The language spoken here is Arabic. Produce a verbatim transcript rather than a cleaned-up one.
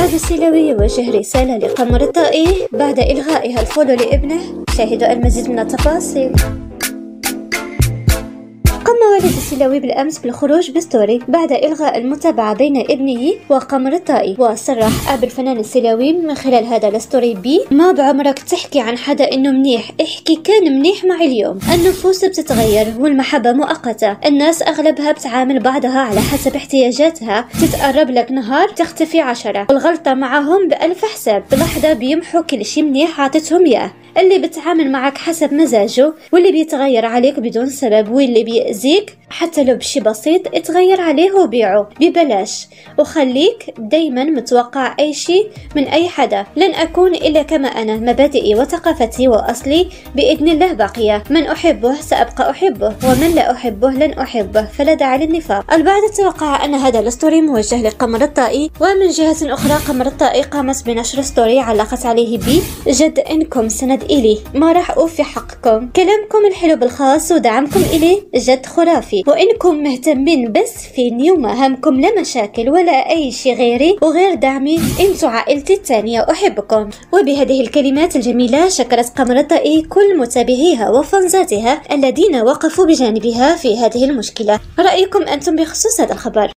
غادة السيلاوي يوجه رسالة لقمر الطائي بعد إلغائها الفولو لابنه. شاهدوا المزيد من التفاصيل. قام والد السيلاوي بالأمس بالخروج بستوري بعد إلغاء المتابعة بين ابنه وقمر الطائي، وصرح أب الفنان السيلاوي من خلال هذا الستوري بي: ما بعمرك تحكي عن حدا إنه منيح، احكي كان منيح معي اليوم. النفوس بتتغير والمحبة مؤقتة، الناس أغلبها بتعامل بعضها على حسب احتياجاتها، تتقرب لك نهار تختفي عشرة، والغلطة معهم بألف حساب، بلحظة بيمحوا كل شي منيح عطيتهم إياه. اللي بتعامل معك حسب مزاجه، واللي بيتغير عليك بدون سبب، واللي بيأذيك حتى لو بشي بسيط اتغير عليه وبيعه ببلاش، وخليك دايما متوقع اي شي من اي حدا. لن اكون الا كما انا، مبادئي وثقافتي واصلي باذن الله باقية، من احبه سابقى احبه، ومن لا احبه لن احبه، فلا داعي للنفاق. البعض توقع ان هذا الستوري موجه لقمر الطائي، ومن جهة اخرى قمر الطائي قامت بنشر ستوري علقت عليه بي: جد انكم سند الي، ما راح اوفي حقكم، كلامكم الحلو بالخاص ودعمكم الي جد خرافي، وإنكم مهتمين بس فيني ومهامكم لا مشاكل ولا أي شيء غيري وغير دعمي، انتو عائلتي الثانية، أحبكم. وبهذه الكلمات الجميلة شكرت قمر الطائي كل متابعيها وفانزاتها الذين وقفوا بجانبها في هذه المشكلة. رأيكم أنتم بخصوص هذا الخبر؟